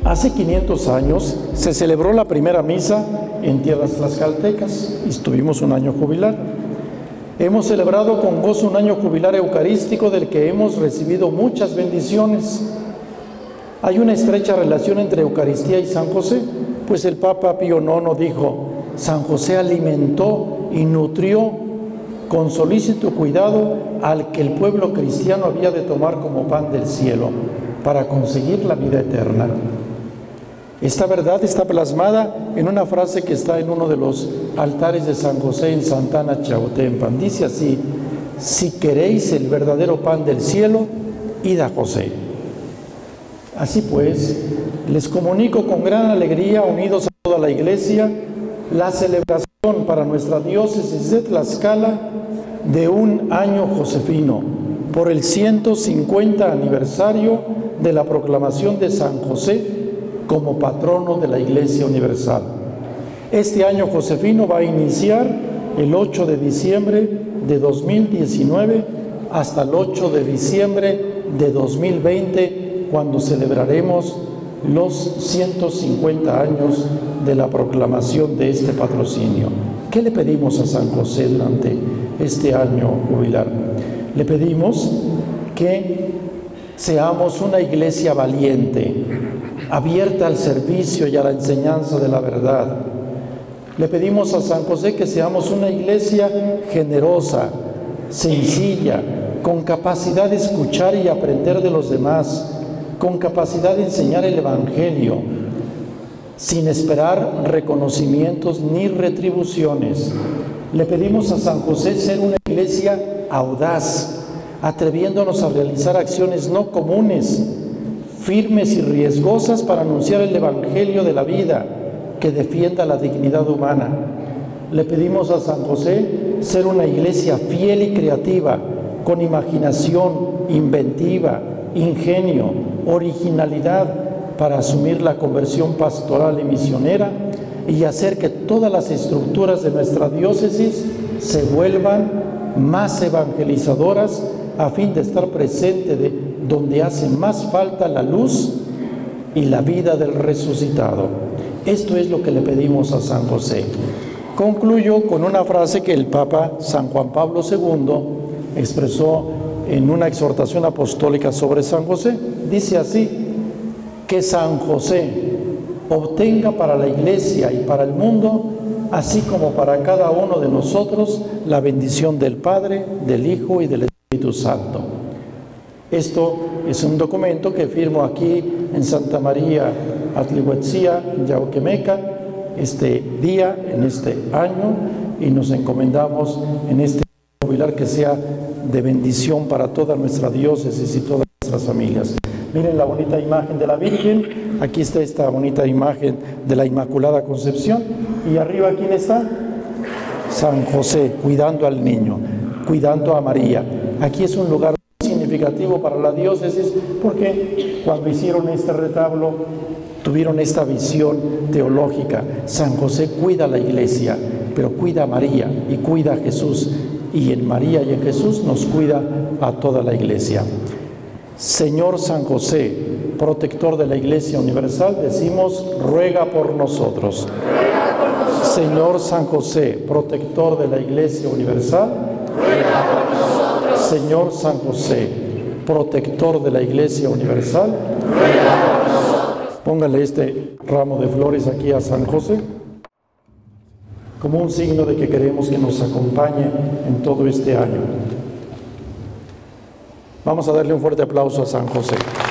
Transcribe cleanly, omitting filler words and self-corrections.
Hace 500 años se celebró la primera misa en tierras tlaxcaltecas y tuvimos un año jubilar. Hemos celebrado con gozo un año jubilar eucarístico del que hemos recibido muchas bendiciones. Hay una estrecha relación entre Eucaristía y San José, pues el Papa Pío IX dijo: San José alimentó y nutrió con solícito cuidado al que el pueblo cristiano había de tomar como pan del cielo para conseguir la vida eterna. Esta verdad está plasmada en una frase que está en uno de los altares de San José en Santana, Chautempan. Dice así: si queréis el verdadero pan del cielo, id a José. Así pues, les comunico con gran alegría, unidos a toda la Iglesia, la celebración para nuestra diócesis de Tlaxcala de un año josefino, por el 150 aniversario de la proclamación de San José como patrono de la Iglesia Universal. Este año josefino va a iniciar el 8 de diciembre de 2019 hasta el 8 de diciembre de 2020, cuando celebraremos los 150 años de la proclamación de este patrocinio. ¿Qué le pedimos a San José durante este año jubilar? Le pedimos que seamos una iglesia valiente, abierta al servicio y a la enseñanza de la verdad. Le pedimos a San José que seamos una iglesia generosa, sencilla, con capacidad de escuchar y aprender de los demás, con capacidad de enseñar el Evangelio, sin esperar reconocimientos ni retribuciones. Le pedimos a San José ser una iglesia audaz, atreviéndonos a realizar acciones no comunes, firmes y riesgosas para anunciar el Evangelio de la vida que defienda la dignidad humana. Le pedimos a San José ser una iglesia fiel y creativa, con imaginación, inventiva, ingenio, originalidad para asumir la conversión pastoral y misionera y hacer que todas las estructuras de nuestra diócesis se vuelvan más evangelizadoras a fin de estar presente donde hace más falta la luz y la vida del resucitado. Esto es lo que le pedimos a San José. Concluyo con una frase que el Papa San Juan Pablo II expresó en una exhortación apostólica sobre San José. Dice así: que San José obtenga para la Iglesia y para el mundo, así como para cada uno de nosotros, la bendición del Padre, del Hijo y del Espíritu Santo. Esto es un documento que firmo aquí en Santa María Atlihuetzia, en Yauquemeca, este día, en este año, y nos encomendamos en este jubilar que sea de bendición para toda nuestra diócesis y todas nuestras familias. Miren la bonita imagen de la Virgen. Aquí está esta bonita imagen de la Inmaculada Concepción. Y arriba, ¿quién está? San José, cuidando al niño, cuidando a María. Aquí es un lugar significativo para la diócesis, porque cuando hicieron este retablo tuvieron esta visión teológica. San José cuida a la Iglesia, pero cuida a María y cuida a Jesús, y en María y en Jesús nos cuida a toda la Iglesia. Señor San José, protector de la Iglesia Universal, decimos: ruega por nosotros. Ruega por nosotros. Señor San José, protector de la Iglesia Universal, ruega por nosotros. Señor San José, protector de la Iglesia Universal, ruega por nosotros. Póngale este ramo de flores aquí a San José, como un signo de que queremos que nos acompañe en todo este año. Vamos a darle un fuerte aplauso a San José.